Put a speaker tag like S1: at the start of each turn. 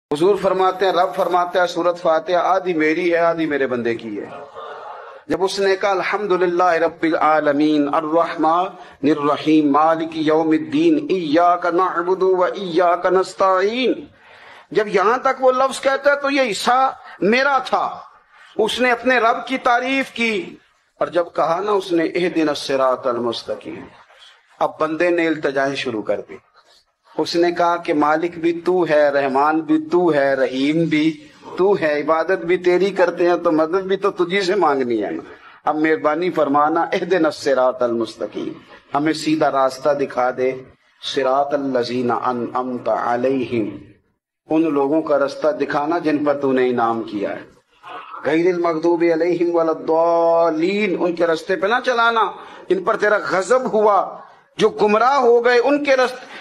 S1: حضور فرماتے ہیں، رب فرماتا ہے سورۃ فاتحہ آدھی میری ہے آدھی میرے بندے کی ہے۔ جب اس نے کہا الحمدللہ رب العالمین الرحمن الرحیم مالک یوم الدین ایاک نعبد و ایاک نستعین، جب یہاں تک وہ لفظ کہتا ہے تو یہ حصہ میرا تھا۔ اس نے اپنے رب کی تعریف کی، اور جب کہا نا اس نے اہدنا الصراط المستقیم، اب بندے نے التجائیں شروع کر دی۔ اس نے کہا کہ مالک بھی تو ہے، رحمان بھی تو ہے، رحیم بھی تو ہے، عبادت بھی تیری کرتے ہیں تو مدد بھی تو تجھی سے مانگنی ہے نا۔ اب مہربانی فرمانا اہدنا الصراط المستقیم، ہمیں سیدھا راستہ دکھا دے، صراط الذین انعمت علیہم، ان لوگوں کا راستہ دکھانا جن پر تو نے انعام کیا ہے، غیر المغضوب علیہم ولا الضالین، ان کے راستے پہ نہ چلانا جن پر تیرا غضب ہوا، جو گمراہ ہو گئے ان کے راستے